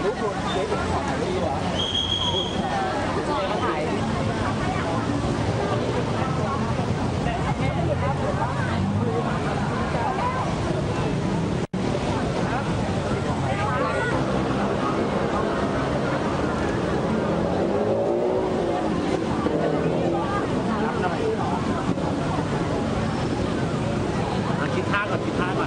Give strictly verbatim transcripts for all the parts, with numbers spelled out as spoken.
คิดท่าก่อนคิดท่าก่อน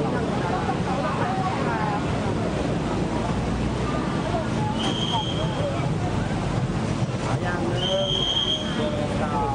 อย่างหนึ่งสอง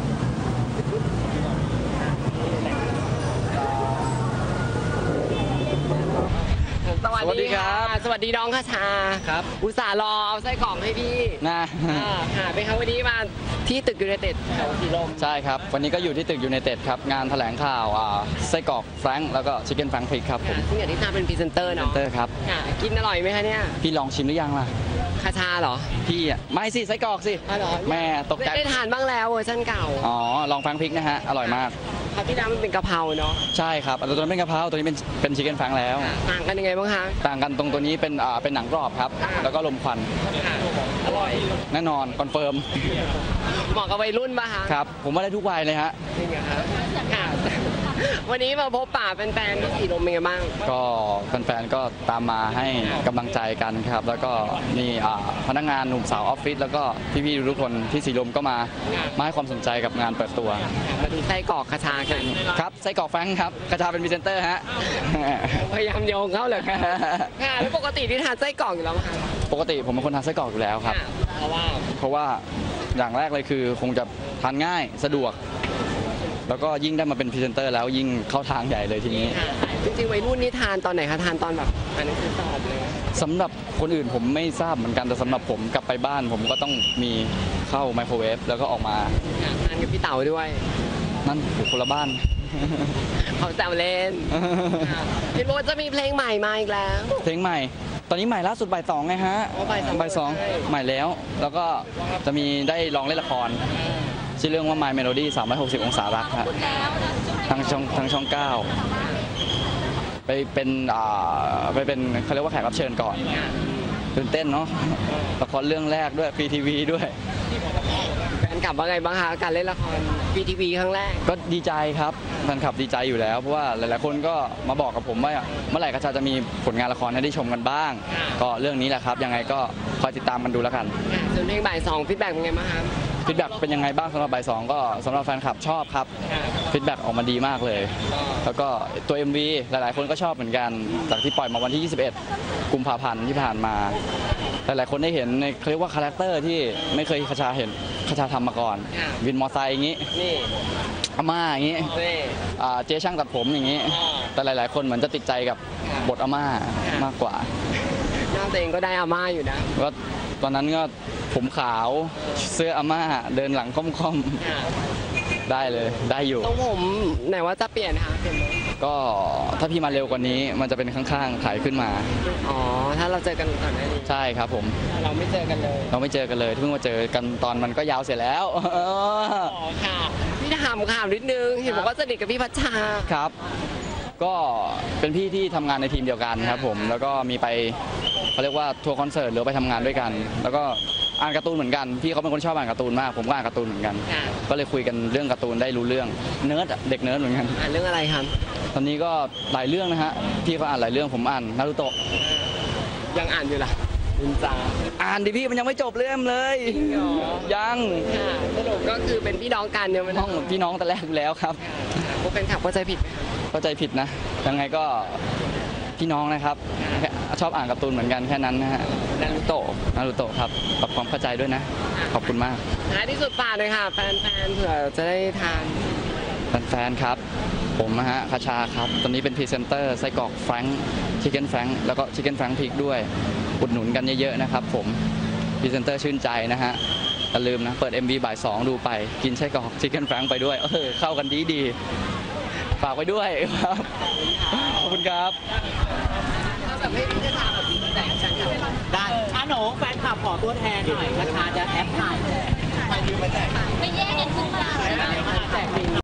สวัสดีครับสวัสดีน้องคชาครับอุตส่าห์รอเอาไส้กรอกให้พี่นะค่ะเป็นครั้งวันนี้มาที่ตึกยูไนเต็ดแถวสีลมใช่ครับวันนี้ก็อยู่ที่ตึกยูไนเต็ดครับงานแถลงข่าวไส้กรอกแฟรงค์แล้วก็ชิคเก้นแฟรงค์พริกครับผมซึ่งอย่างที่ทราบเป็นพรีเซนเตอร์เนาะเตอร์ครับกินอร่อยไหมคะเนี่ยพี่ลองชิมหรือยังล่ะคชาเหรอพี่อ่ะไม่สิไส้กรอกสิแม่ตกใจได้ทานบ้างแล้วเวอร์ชันเก่าอ๋อลองแฟรงค์พริกนะฮะอร่อยมากครับที่แล้วมันเป็นกะเพราเนาะใช่ครับตัวนี้เป็นกะเพราตัวนี้เป็นเป็นชิคเก้นแฟรงค์แล้วต่างกันยังไงบ้างคะต่างกันตรงตัวนี้เป็นอ่าเป็นหนังกรอบครับแล้วก็ลมควันอร่อยแน่นอนคอนเฟิร์มเหมาะกับวัยรุ่นป่ะคะครับผมว่าได้ทุกวัยเลยฮะจริงเหรอคะวันนี้มาพบป่าแฟนๆที่สีลมเป็นไงบ้างก็แฟนๆก็ตามมาให้กำลังใจกันครับแล้วก็มีพนักงานหนุ่มสาวออฟฟิศแล้วก็พี่ๆทุกคนที่สีลมก็มามาให้ความสนใจกับงานเปิดตัวมาดูไส้กรอกคชากันครับไส้กรอกแฟรงค์ครับคชาเป็นพรีเซนเตอร์ฮะพยายามโยงเข้าเลยค่ะแล้วปกติที่ทานไส้กรอกอยู่แล้วค่ะปกติผมเป็นคนทานไส้กรอกอยู่แล้วครับเพราะว่าเพราะว่าอย่างแรกเลยคือคงจะทานง่ายสะดวกแล้วก็ยิ่งได้มาเป็นพรีเซนเตอร์แล้วยิ่งเข้าทางใหญ่เลยทีนี้จริงๆวัยรุ่นนี่ทานตอนไหนคะทานตอนแบบอ่านหนังสือสอบเลยสำหรับคนอื่นผมไม่ทราบเหมือนกันแต่สำหรับผมกลับไปบ้านผมก็ต้องมีเข้าไมโครเวฟแล้วก็ออกมาทานกับพี่เต๋าด้วยนั่นคนละบ้านเขาแซวเล่นพี่โบ๊ทจะมีเพลงใหม่มาอีกแล้วเพลงใหม่ตอนนี้ใหม่ล่าสุดบ่ายสองไงฮะบ่ายสองใหม่แล้วแล้วก็จะมีได้ลองเล่นละครชื่อเรื่องว่า My Melody สามร้อยหกสิบองศารักครับทางช่องทางช่องเก้าไปเป็นอ่าไปเป็นเขาเรียกว่าแขกรับเชิญก่อนตื่นเต้นเนาะละครเรื่องแรกด้วยฟรีทีวีด้วยแฟนคลับว่าไงบ้างคะการเล่นละครฟรีทีวีครั้งแรกก็ดีใจครับแฟนคลับดีใจอยู่แล้วเพราะว่าหลายๆคนก็มาบอกกับผมว่าเมื่อไหร่กระชาจะมีผลงานละครให้ได้ชมกันบ้างก็เรื่องนี้แหละครับยังไงก็คอยติดตามกันดูแล้วกันส่วนเพลงบ่ายสองฟีดแบ็กเป็นไงบ้างครับฟีดแบ็กเป็นยังไงบ้างสำหรับบ่ายสองก็สำหรับแฟนคลับชอบครับฟีดแบ็กออกมาดีมากเลยแล้วก็ตัว เอ็ม วี หลายๆคนก็ชอบเหมือนกันจากที่ปล่อยมาวันที่ยี่สิบเอ็ดกุมภาพันธ์ที่ผ่านมาหลายๆคนได้เห็นในเขาเรียกว่าคาแรคเตอร์ที่ไม่เคยคชาเห็นคชาทำมาก่อนวินมอไซค์อย่างนี้อาม่าอย่างนี้เจ๊ช่างตัดผมอย่างนี้แต่หลายๆคนเหมือนจะติดใจกับบทอาม่ามากกว่าหน้าตัวเองก็ได้อาม่าอยู่นะก็ตอนนั้นก็ผมขาวเสื้ออาม่าเดินหลังค่อมๆได้เลยได้อยู่ต้องผมไหนว่าจะเปลี่ยนคะเปลี่ยนก็ถ้าพี่มาเร็วกว่านี้มันจะเป็นข้างๆถ่ายขึ้นมาอ๋อถ้าเราเจอกันก่อนหน้านี้ใช่ครับผมเราไม่เจอกันเลยเราไม่เจอกันเลยเพิ่งมาเจอกันตอนมันก็ยาวเสร็จแล้วอ๋อค่ะพี่ถามข่าวนิดนึงเห็นบอกว่าสนิทกับพี่พัชชาครับก็เป็นพี่ที่ทำงานในทีมเดียวกันครับผมแล้วก็มีไปเขาเรียกว่าทัวร์คอนเสิร์ตหรือไปทำงานด้วยกันแล้วก็อ่านการ์ตูนเหมือนกันพี่เขาเป็นคนชอบอ่านการ์ตูนมากผมก็อ่านการ์ตูนเหมือนกันก็เลยคุยกันเรื่องการ์ตูนได้รู้เรื่องเนิร์ดเด็กเนิร์ดเหมือนกันอ่านเรื่องอะไรครับตอนนี้ก็หลายเรื่องนะฮะพี่เขาอ่านหลายเรื่องผมอ่านนารูโตะยังอ่านอยู่ล่ะนินจาอ่านดิพี่มันยังไม่จบเรื่องเลยยังสรุปก็คือเป็นพี่น้องกันเนี่ยมันน้องพี่น้องแต่แรกอยู่แล้วครับพวกแฟนคลับเข้าใจผิดเข้าใจผิดนะยังไงก็พี่น้องนะครับชอบอ่านการ์ตูนเหมือนกันแค่นั้นนะฮะนารูโตะนารูโตะครับปรับความเข้าใจด้วยนะขอบคุณมากท้ายที่สุดฝากเลยค่ะแฟนๆเผื่อจะได้ทานแฟนๆครับผมนะฮะคชาครับตอนนี้เป็นพรีเซนเตอร์ไส้กรอกแฟรงค์ชิคเก้นแฟรงค์แล้วก็ชิคเก้นแฟรงค์พริกด้วยอุดหนุนกันเยอะๆนะครับผมพรีเซนเตอร์ชื่นใจนะฮะอย่าลืมนะเปิด เอ็ม วี บ่ายสองดูไปกินไส้กรอกชิคเก้นแฟรงค์ไปด้วยเออเข้ากันดีดีฝากไว้ด้วยครับขอบคุณครับถ้าแบบไม่ได้ทำแบบนี้แต่ฉันได้อาโหนแฟนคลับขอตัวแทนหน่อยราคาจะแอปถ่ายไปยืมมาแจกไปแย่งกันขึ้นมาเลย